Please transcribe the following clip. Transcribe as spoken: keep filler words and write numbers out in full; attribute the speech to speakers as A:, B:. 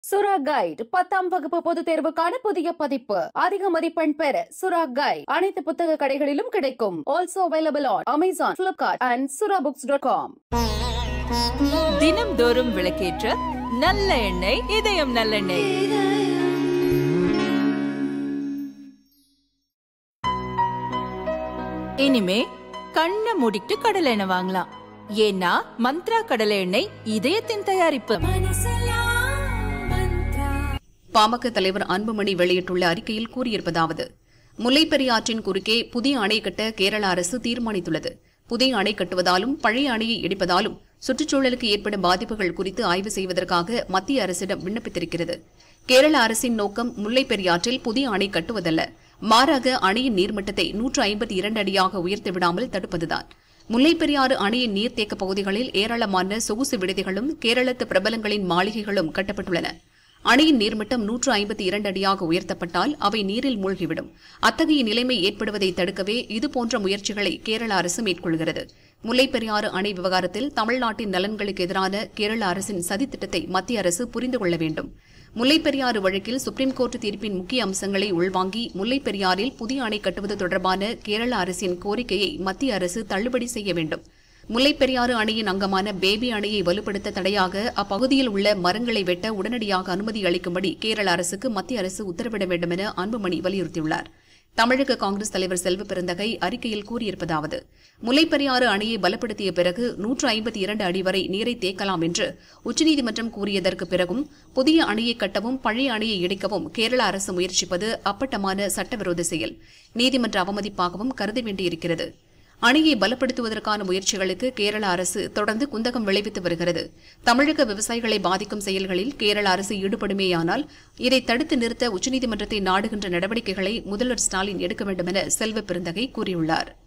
A: சுரா கைட் பத்தாம் வகுப்பு பொதுத் தேர்வுக்கான புதிய பதிப்பு. அதிக மதிப்பெண் பெற சுரா கைட் அனைத்து புத்தக கடைகளிலும் கிடைக்கும். Also available on Amazon, Flipkart and Sura books dot com.
B: தினம்தோறும் விளக்கேற்ற நல்ல எண்ணெய், இதயம் நல்லெண்ணெய். இனிமே கண்ணை மூடிட்டு கடலை எண்ணெய் வாங்கலாம். ஏன்னா மந்த்ரா கடலை எண்ணெய் இதயத்தின் தயாரிப்பு.
C: பாமக தலைவர் அன்புமணி வெளியிட்டுள்ள அறிக்கையில் கூறியிருப்பதாவது: முல்லைப்பெரியாற்றின் குறுக்கே புதிய அணை கட்ட கேரள அரசு தீர்மானித்துள்ளது. புதிய அணை கட்டுவதாலும் பழைய அணையை இடிப்பதாலும் சுற்றுச்சூழலுக்கு ஏற்படும் பாதிப்புகள் குறித்து ஆய்வு செய்வதற்காக மத்திய அரசிடம் விண்ணப்பித்திருக்கிறது. கேரள அரசின் நோக்கம் முல்லைப்பெரியாற்றில் புதிய அணை கட்டுவதல்ல, மாறாக அணையின் நீர்மட்டத்தை நூற்று ஐம்பத்தி இரண்டு அடியாக உயர்த்திவிடாமல் தடுப்பதுதான். முல்லைப்பெரியாறு அணையின் நீர்த்தேக்க பகுதிகளில் ஏராளமான சொகுசு விடுதிகளும் கேரளத்து பிரபலங்களின் மாளிகைகளும் கட்டப்பட்டுள்ளன. அணையின் நீர்மட்டம் நூற்று ஐம்பத்தி இரண்டு அடியாக உயர்த்தப்பட்டால் அவை நீரில் மூழ்கிவிடும். அத்தகைய நிலைமை ஏற்படுவதை தடுக்கவே இதுபோன்ற முயற்சிகளை கேரள அரசு மேற்கொள்கிறது. முல்லைப்பெரியாறு அணை விவகாரத்தில் தமிழ்நாட்டின் நலன்களுக்கு எதிரான கேரள அரசின் சதித்திட்டத்தை மத்திய அரசு புரிந்து கொள்ள வேண்டும். முல்லைப்பெரியாறு வழக்கில் சுப்ரீம் கோர்ட் தீர்ப்பின் முக்கிய அம்சங்களை உள்வாங்கி முல்லைப்பெரியாறில் புதிய அணை கட்டுவது தொடர்பான கேரள அரசின் கோரிக்கையை மத்திய அரசு தள்ளுபடி செய்ய வேண்டும். முல்லைப்பெரியாறு அணையின் அங்கமான பேபி அணையை வலுப்படுத்த தடையாக அப்பகுதியில் உள்ள மரங்களை வெட்ட உடனடியாக அனுமதி அளிக்கும்படி கேரள அரசுக்கு மத்திய அரசு உத்தரவிட வேண்டும் என அன்புமணி வலியுறுத்தியுள்ளார். தமிழக காங்கிரஸ் தலைவர் செல்வ பெருந்தகை அறிக்கையில் கூறியிருப்பதாவது: முல்லைப்பெரியாறு அணையை பலப்படுத்திய பிறகு நூற்று ஐம்பத்தி இரண்டு அடி வரை நீரை தேக்கலாம் என்று உச்சநீதிமன்றம் கூறியதற்கு பிறகும் புதிய அணையை கட்டவும் பழைய அணையை இடிக்கவும் கேரள அரசு முயற்சிப்பது அப்பட்டமான சட்டவிரோத செயல், நீதிமன்ற அவமதிப்பாகவும் கருத வேண்டியிருக்கிறது. அணையை பலப்படுத்துவதற்கான முயற்சிகளுக்கு கேரள அரசு தொடர்ந்து குந்தகம் விளைவித்து வருகிறது. தமிழக விவசாயிகளை பாதிக்கும் செயல்களில் கேரள அரசு ஈடுபடுமேயானால் இதை தடுத்து நிறுத்த உச்சநீதிமன்றத்தை நாடுகின்ற நடவடிக்கைகளை முதல்வர் ஸ்டாலின் எடுக்க வேண்டும் என செல்வ பெருந்தகை கூறியுள்ளார்.